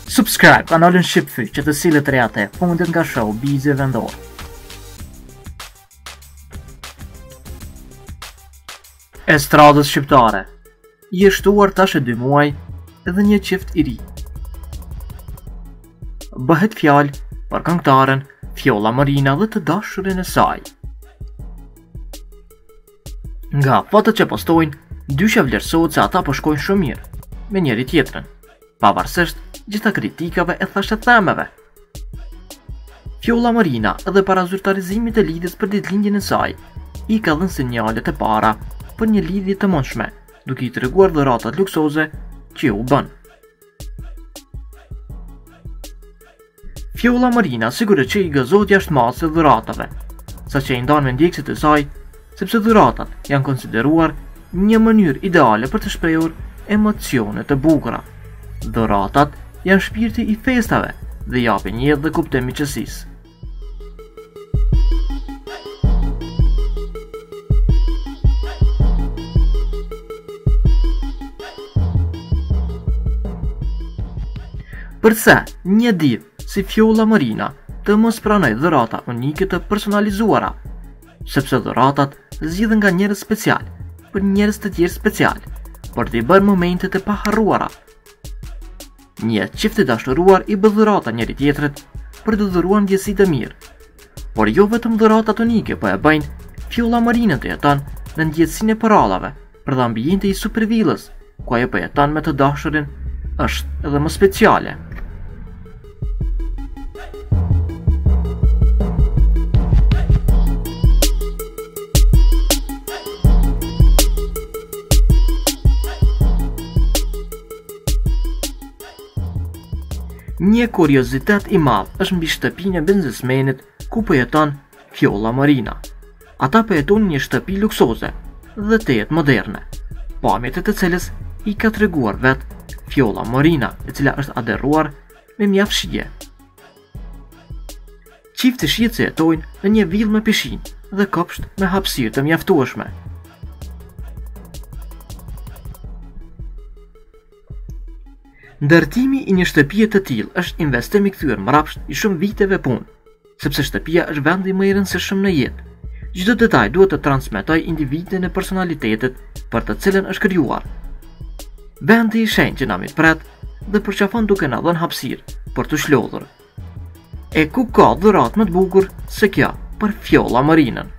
Subscribe kanalin Shqipfy që të sillet reate fundet nga showbizi vendor. Estradës shqiptare. Jeshtuar tash e 2 muaj edhe një qift i ri. Bëhet fjalë për këngëtaren Fjolla Marina dhe të dashurin e saj. Nga fotot që postojnë, dysha vlerësohet se ata po shkojnë shumë mirë me njëri tjetrën, pavarësisht gjitha kritikave e thashëthemeve. Fjolla Marina edhe para zyrtarizimit të lidhjes për ditëlindjen e saj, i ka dhënë sinjalet e para për një lidhje të mundshme, duke i treguar dhuratat luksoze që u bën. Fjolla Marina sigurisht që i gëzohet jashtë masë dhuratave, saqë i ndan me ndjekësit e saj, sepse dhuratat janë konsideruar një mënyrë ideale për të shprehur emocione të bukura. Dhuratat janë shpirti i festave dhe japin jetë dhe kuptim miqësisë. Përse një divë si Fjolla Marina të mos pranoj dhurata unike të personalizuara, sepse dhuratat zgjidhen nga njerëz special për njerëz të tjerë special, për t'i bërë momentet e paharruara. Një qift i dashuruar i bë dhurata njëri tjetrit për të dhuruar ndjesi të mirë, por jo vetëm dhuratat unike po e bëjnë Fjolla Marina të jeton në ndjesinë e parallave për dhe ambiente i supervillës, ku ajo po jeton me të dashurin, është edhe më speciale. Një kuriozitet i madh është mbi shtëpinë e biznesmenit ku po jeton Fjolla Marina. Ata po jetojnë një shtëpi luksoze dhe të jetë moderne, pamjet e të cilës i ka treguar vetë Fjolla Marina, e cila është aderuar me mjaft shije. Qifti shihet se jetojnë në një villë me pishinë dhe kopsht me hapësirë të mjaftueshme. Ndërtimi i një shtëpie të tillë është investim i kthyer mbrapsht i shumë viteve punë, sepse shtëpia është vendi më i rëndësishëm në jetë. Çdo detaj duhet të transmetojë individin e personalitetit për të cilën është krijuar. Vendi i shenjtë që na mirëpret dhe përqafon duke na dhënë hapësirë për të shlodhur. E ku ka dhuratë më të bukur se kjo për Fjolla Marinën?